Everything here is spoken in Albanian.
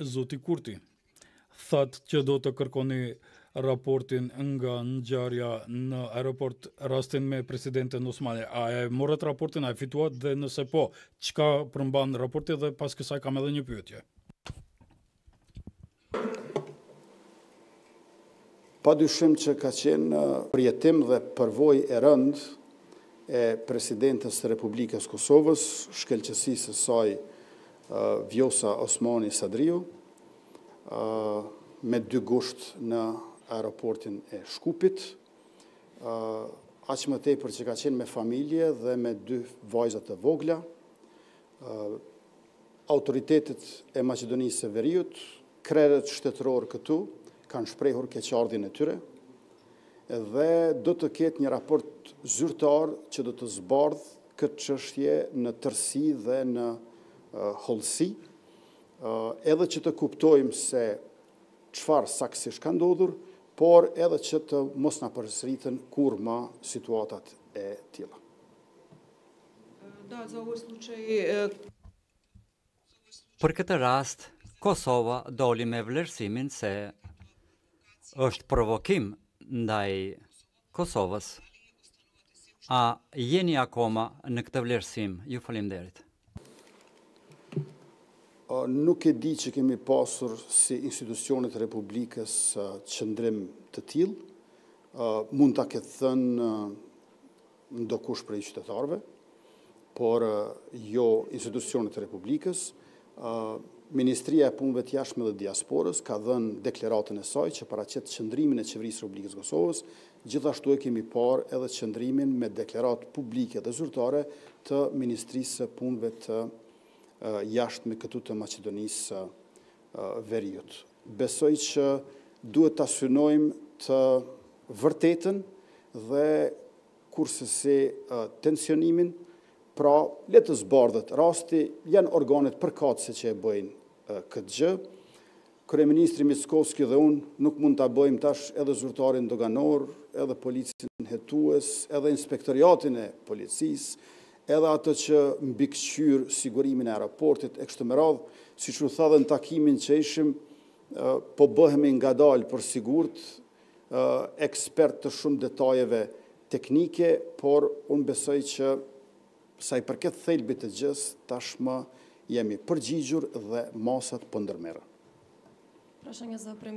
Zoti Kurti thatë që do të kërkoni raportin nga ngjarja në aeroport rastin me presidentin Osmani. A e morët raportin, a e fituat dhe nëse po, çka përmban raporti dhe pas kësaj kam edhe një pyetje. Pa dyshim që ka qenë përjetim dhe përvojë e rëndë e presidentës të Republikës Kosovës, shkelqësisë së saj Vjosa Osmani Sadriu, me 2 gusht në aeroportin e Shkupit, aq më tepër që ka qenë me familje dhe me 2 vajza të vogla. Autoritetet e Maqedonisë së Veriut, krerët shtetëror këtu, kanë shprehur keqardhjen e tyre dhe do të ketë një raport zyrtar që do të zbardh këtë çështje në tërësi dhe në hollësi, edhe që të kuptojmë se çfarë saktësisht ka ndodhur, por edhe që të mos na përsëriten kur më situatat e tilla. Për këtë rast, Kosova doli me vlerësimin se është provokim ndaj Kosovës. A jeni akoma në këtë vlerësim? Ju faleminderit. Nuk e di që kemi pasur si institucionet e Republikës qëndrim të tillë. Mund ta ketë thënë ndokush prej qytetarëve, por jo institucionet e Republikës. Ministria e Punëve të Jashtme dhe Diasporës ka dhënë deklaratën e saj që paraqet qëndrimin e Qeverisë së Republikës Kosovës, gjithashtu e kemi parë edhe qëndrimin me deklaratë publike dhe zyrtare të Ministrisë së Punëve të Jashtme këtu të Maqedonisë së Veriut. Besoj që duhet ta synojmë të vërtetën dhe kurse tensionimin. Pra, le të zbardhet rasti, janë organet përkatëse që e bëjnë këtë gjë. Kryeministri Mickoski dhe unë nuk mund ta bëjmë tash edhe zyrtarin doganor, edhe policin hetues, edhe inspektoriatin e policisë, edhe atë që mbikëqyr sigurimin e aeroportit e kështu me radhë, siç u tha dhe në takimin që ishim, po bëhemi ngadalë për sigurt, ekspert të shumë detajeve teknike, por unë besoj që sa i përket thelbit të gjës, tashmë jemi përgjigjur dhe masat po ndërmerren.